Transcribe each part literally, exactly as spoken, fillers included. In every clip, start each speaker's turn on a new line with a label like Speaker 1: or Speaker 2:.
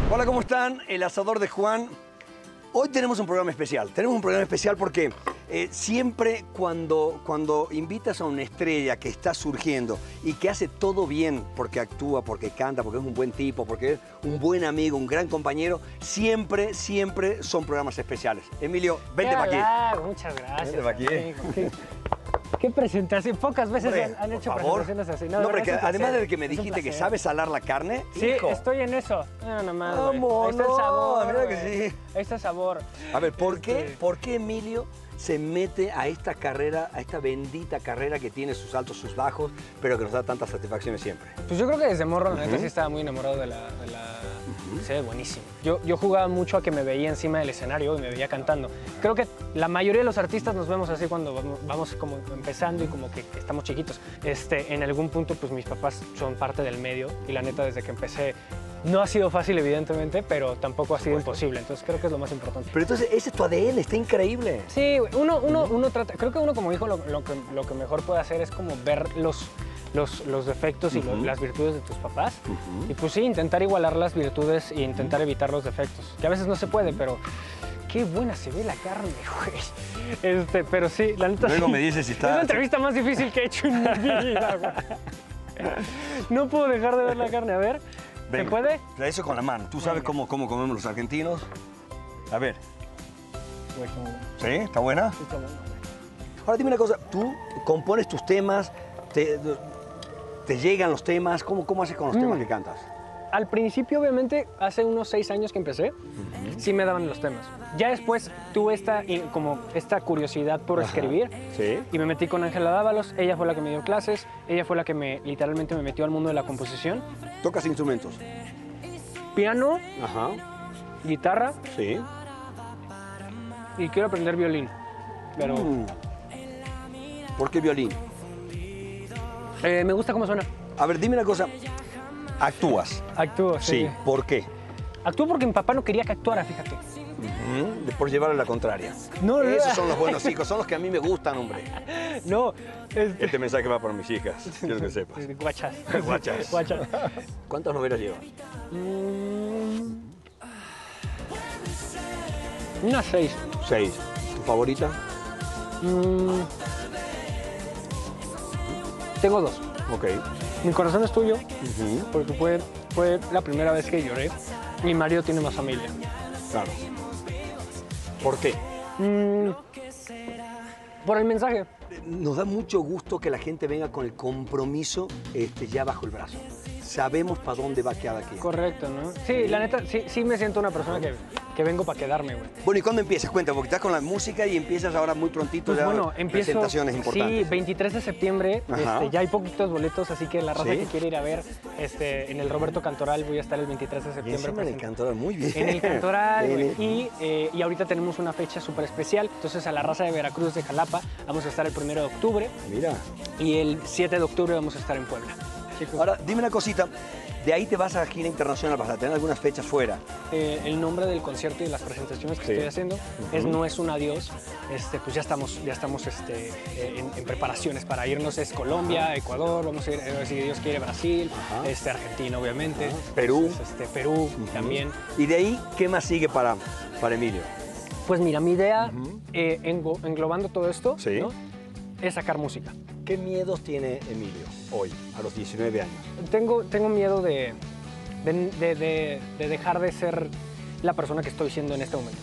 Speaker 1: Hola, ¿cómo están? El Asador de Juan. Hoy tenemos un programa especial. Tenemos un programa especial porque eh, siempre cuando, cuando invitas a una estrella que está surgiendo y que hace todo bien porque actúa, porque canta, porque es un buen tipo, porque es un buen amigo, un gran compañero, siempre, siempre son programas especiales. Emilio, vente para aquí.
Speaker 2: Halago, muchas gracias.
Speaker 1: Vente para aquí.
Speaker 2: Amigo. ¿Qué, qué presentación? Pocas veces
Speaker 1: Hombre,
Speaker 2: han, han hecho
Speaker 1: por favor.
Speaker 2: presentaciones así.
Speaker 1: No,
Speaker 2: de
Speaker 1: porque
Speaker 2: verdad, es un
Speaker 1: además
Speaker 2: placer.
Speaker 1: de que me
Speaker 2: Es un
Speaker 1: dijiste que
Speaker 2: placer.
Speaker 1: sabes salar la carne,
Speaker 2: Sí,
Speaker 1: hijo.
Speaker 2: estoy en eso. No, nada más, güey.
Speaker 1: Vamos,
Speaker 2: Ahí está el sabor,
Speaker 1: no, mira que
Speaker 2: güey.
Speaker 1: sí.
Speaker 2: Ahí está el sabor.
Speaker 1: A ver, ¿por qué,
Speaker 2: Este-
Speaker 1: ¿por qué Emilio se mete a esta carrera, a esta bendita carrera que tiene sus altos, sus bajos, pero que nos da tantas satisfacciones siempre?
Speaker 2: Pues yo creo que desde morro, la neta, sí estaba muy enamorado de la... De la... Sí, buenísimo. Yo, yo jugaba mucho a que me veía encima del escenario y me veía cantando. Creo que la mayoría de los artistas nos vemos así cuando vamos, vamos como empezando y como que, que estamos chiquitos. Este, en algún punto, pues mis papás son parte del medio y la neta, desde que empecé, no ha sido fácil, evidentemente, pero tampoco ha sido imposible. Entonces creo que es lo más importante.
Speaker 1: Pero entonces, ese es tu A D N, está increíble.
Speaker 2: Sí, güey, uno, uno, uno trata, creo que uno como hijo lo, lo que, lo que mejor puede hacer es como ver los, los, los defectos y lo-
Speaker 1: Ujú.
Speaker 2: las virtudes de tus papás.
Speaker 1: Ujú.
Speaker 2: Y pues sí, intentar igualar las virtudes e intentar evitar los defectos, que a veces no se puede, pero qué buena se ve la carne, güey. Este, pero sí, la neta
Speaker 1: Luego
Speaker 2: sí.
Speaker 1: me dices si
Speaker 2: Es
Speaker 1: está-
Speaker 2: la entrevista más difícil que he hecho en mi vida, güey. No puedo dejar de ver la carne, a ver. ¿Se
Speaker 1: Venga,
Speaker 2: puede?
Speaker 1: Eso con la mano. ¿Tú sabes
Speaker 2: Venga.
Speaker 1: cómo, cómo comemos los argentinos? A ver,
Speaker 2: Güey, cómo-
Speaker 1: ¿sí? ¿Está buena?
Speaker 2: sí, está bueno, güey.
Speaker 1: Ahora dime una cosa, ¿tú compones tus temas? ¿Te, te llegan los temas? ¿Cómo, cómo haces con los
Speaker 2: Mm.
Speaker 1: temas que cantas?
Speaker 2: Al principio, obviamente, hace unos seis años que empecé, sí me daban los temas. Ya después tuve esta, y como esta curiosidad por
Speaker 1: Ajá.
Speaker 2: escribir
Speaker 1: Sí.
Speaker 2: y me metí con Ángela Dávalos. Ella fue la que me dio clases, ella fue la que me literalmente me metió al mundo de la composición.
Speaker 1: ¿Tocas instrumentos?
Speaker 2: Piano,
Speaker 1: Ajá.
Speaker 2: guitarra
Speaker 1: Sí.
Speaker 2: y quiero aprender violín. Pero
Speaker 1: Mm. ¿Por qué violín?
Speaker 2: eh, me gusta cómo suena.
Speaker 1: A ver, dime una cosa. ¿Actúas?
Speaker 2: Actúo, sí.
Speaker 1: Sí. ¿Por qué?
Speaker 2: Actúo porque mi papá no quería que actuara, fíjate.
Speaker 1: Ujú, Por llevarle la contraria.
Speaker 2: No, no.
Speaker 1: Esos son los buenos hijos, son los que a mí me gustan, hombre.
Speaker 2: No, este,
Speaker 1: Este mensaje va para mis hijas, quiero que sepas.
Speaker 2: guachas.
Speaker 1: Guachas.
Speaker 2: Guachas.
Speaker 1: ¿Cuántas novelas llevas?
Speaker 2: Mm, unas seis.
Speaker 1: Seis. ¿Tu favorita?
Speaker 2: Mm, tengo dos.
Speaker 1: Ok.
Speaker 2: Mi corazón es tuyo,
Speaker 1: Ujú,
Speaker 2: porque fue, fue la primera vez que lloré. Mi marido tiene más familia.
Speaker 1: Claro. ¿Por qué?
Speaker 2: Mm, por el mensaje.
Speaker 1: Nos da mucho gusto que la gente venga con el compromiso este, ya bajo el brazo. Sabemos para dónde va cada quien.
Speaker 2: Correcto, ¿no? Sí, la neta, sí, sí me siento una persona que, que vengo para quedarme, güey.
Speaker 1: Bueno, ¿y cuándo empiezas? Cuéntame, porque estás con la música y empiezas ahora muy prontito
Speaker 2: Pues
Speaker 1: ya
Speaker 2: bueno, empiezo.
Speaker 1: presentaciones
Speaker 2: Sí,
Speaker 1: importantes.
Speaker 2: veintitrés de septiembre.
Speaker 1: Ajá.
Speaker 2: Este, ya hay poquitos boletos, así que la raza
Speaker 1: ¿Sí?
Speaker 2: que quiere ir a ver este, en el Roberto Cantoral voy a estar el veintitrés de
Speaker 1: Y
Speaker 2: septiembre.
Speaker 1: encima en el
Speaker 2: presentando.
Speaker 1: Cantoral, muy bien.
Speaker 2: En el Cantoral,
Speaker 1: Bien,
Speaker 2: güey.
Speaker 1: bien.
Speaker 2: Y, eh, y ahorita tenemos una fecha súper especial. Entonces, a la raza de Veracruz, de Jalapa, vamos a estar el primero de octubre.
Speaker 1: Mira.
Speaker 2: Y el siete de octubre vamos a estar en Puebla. Chicos,
Speaker 1: Ahora, dime una cosita. De ahí te vas a gira internacional, vas a tener algunas fechas fuera.
Speaker 2: eh, el nombre del concierto y de las presentaciones que
Speaker 1: Sí.
Speaker 2: estoy haciendo es No es un adiós. Este, pues ya estamos, ya estamos este, eh, en, en preparaciones para irnos. Es Colombia, Ecuador, vamos a ir, eh, si Dios quiere, Brasil,
Speaker 1: Ajá.
Speaker 2: este, Argentina, obviamente.
Speaker 1: Ajá. Perú.
Speaker 2: Entonces, este, Perú también.
Speaker 1: Y de ahí, ¿qué más sigue para, para Emilio?
Speaker 2: Pues mira, mi idea,
Speaker 1: Ujú.
Speaker 2: eh, engo- englobando todo esto,
Speaker 1: Sí.
Speaker 2: ¿no? es sacar música.
Speaker 1: ¿Qué miedos tiene Emilio hoy, a los diecinueve años?
Speaker 2: Tengo, tengo miedo de, de, de- de- de dejar de ser la persona que estoy siendo en este momento.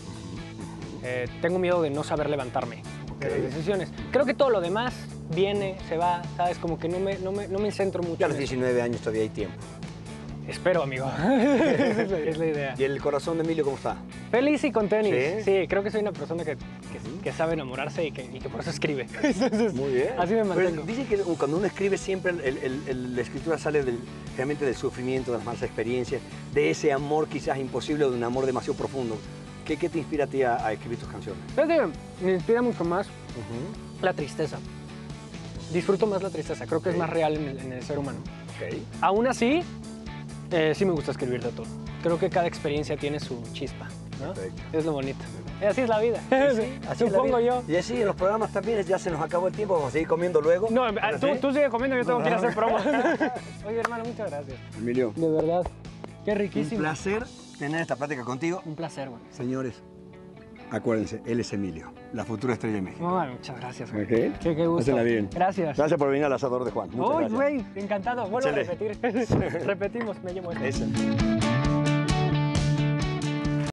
Speaker 2: Eh, tengo miedo de no saber levantarme de las decisiones. Creo que todo lo demás viene, se va, ¿sabes? Como que no me, no me, no me centro mucho.
Speaker 1: Ya a los
Speaker 2: en eso.
Speaker 1: diecinueve años todavía hay tiempo.
Speaker 2: Espero, amigo. es, la, es la idea.
Speaker 1: ¿Y el corazón de Emilio cómo está?
Speaker 2: Feliz y con tenis.
Speaker 1: ¿Sí?
Speaker 2: Sí, creo que soy una persona que, que, que sabe enamorarse y que, y que por eso escribe. Entonces,
Speaker 1: Muy bien.
Speaker 2: Así me
Speaker 1: Pero
Speaker 2: mantengo.
Speaker 1: dicen que cuando uno escribe siempre el- el- el- la escritura sale del, realmente del sufrimiento, de las malas experiencias, de ese amor quizás imposible o de un amor demasiado profundo. ¿Qué, qué te inspira a ti a, a escribir tus canciones?
Speaker 2: Fíjate, me inspira mucho más la tristeza. Disfruto más la tristeza, creo que es
Speaker 1: Ok.
Speaker 2: más real en el, en el ser humano.
Speaker 1: Ok.
Speaker 2: Aún así, eh, sí me gusta escribir de todo. Creo que cada experiencia tiene su chispa, ¿no?
Speaker 1: Perfecto.
Speaker 2: Es lo bonito. Y así es la vida.
Speaker 1: Así es la
Speaker 2: Supongo
Speaker 1: vida.
Speaker 2: yo.
Speaker 1: Y así en los programas también ya se nos acabó el tiempo, vamos a seguir comiendo luego.
Speaker 2: No,
Speaker 1: ¿Ahora
Speaker 2: tú,
Speaker 1: sí?
Speaker 2: tú sigue comiendo, yo tengo que ir a hacer promo. Oye, hermano, muchas gracias.
Speaker 1: Emilio,
Speaker 2: De verdad. Qué
Speaker 1: un
Speaker 2: riquísimo.
Speaker 1: placer tener esta plática contigo.
Speaker 2: Un placer, güey.
Speaker 1: Señores, acuérdense, él es Emilio, la futura estrella de México.
Speaker 2: Bueno, muchas gracias, güey.
Speaker 1: ¿Ok?
Speaker 2: Qué, qué gusto.
Speaker 1: Pásenla bien.
Speaker 2: Gracias.
Speaker 1: Gracias por venir al asador de Juan. Muchas
Speaker 2: Uy,
Speaker 1: gracias.
Speaker 2: güey, encantado. Vuelvo
Speaker 1: Chale.
Speaker 2: a repetir. Repetimos, me llevo esto.
Speaker 1: Eso.